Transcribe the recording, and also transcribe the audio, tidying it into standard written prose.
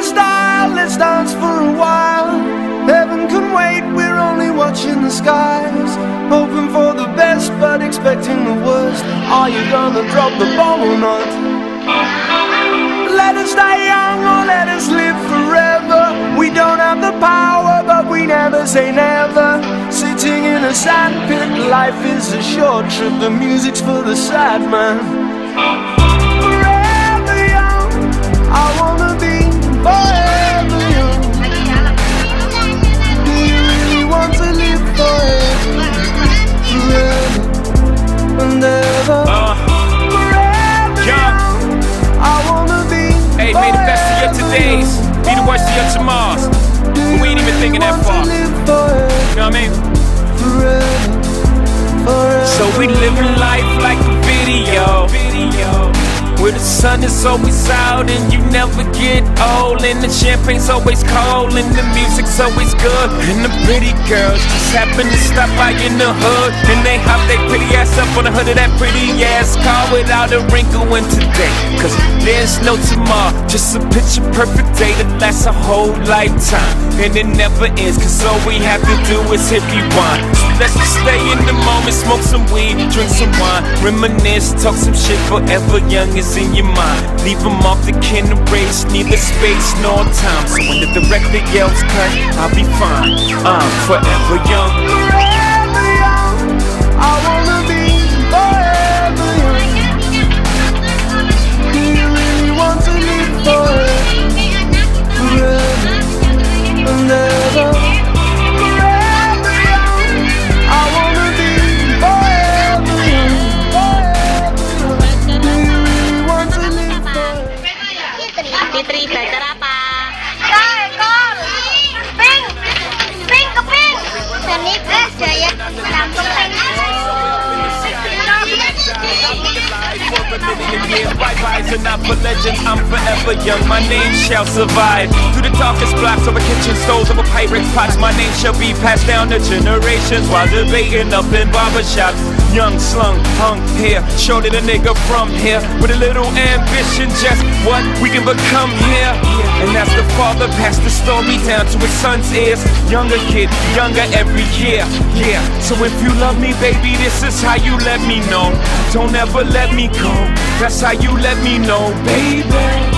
style, let's dance for a while. Heaven can wait, we're only watching the skies. Hoping for the best, but expecting the worst. Are you gonna drop the bomb or not? Let us die young or let us live forever. We don't have the power, but we never say never. Sitting in a sandpit, life is a short trip. The music's for the sad man. Forever young, I wanna be forever young. Do you really want to live forever? Forever and ever. Forever young, I wanna be. Hey, may the best of your todays be the worst of your tomorrows. We ain't even thinking that far. You know what I mean? So we living life like a video, where the sun is always out and you never get old, and the champagne's always cold and the music's always good, and the pretty girls just happen to stop by in the hood, and they hop their pretty ass up on the hood of that pretty ass car without a wrinkle in today. Cause there's no tomorrow, just a picture perfect day that lasts a whole lifetime, and it never ends, cause all we have to do is hit rewind. So let's just stay in the moment, smoke some weed, drink some wine, reminisce, talk some shit. Forever young is in your mind. Leave them off the kin race, neither space nor time. So when the director yells cut, I'll be fine. I'm forever young. Forever young, I wanna be forever young. Do you really want to live forever? Forever and ever. Forever young, I wanna be forever young. Do you really want to live forever? Fitri, belajar apa? Ekor, pink, pink ke pink. Seni Jaya Lampung Rising up for legends, I'm forever young. My name shall survive through the darkest blocks over kitchen stoves, over pirates' pots. My name shall be passed down to generations while debating up in barbershops. Young, slung, hung here, shorter the nigga from here, with a little ambition, just what we can become here. And as the father passed the story down to his son's ears, younger kid, younger every year. Yeah, so if you love me, baby, this is how you let me know. Don't ever let me go. That's how you let me know, baby.